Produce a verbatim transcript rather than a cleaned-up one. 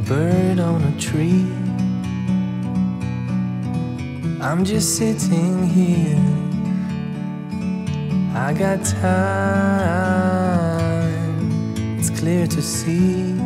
bird on a tree. I'm just sitting here, I got time, it's clear to see.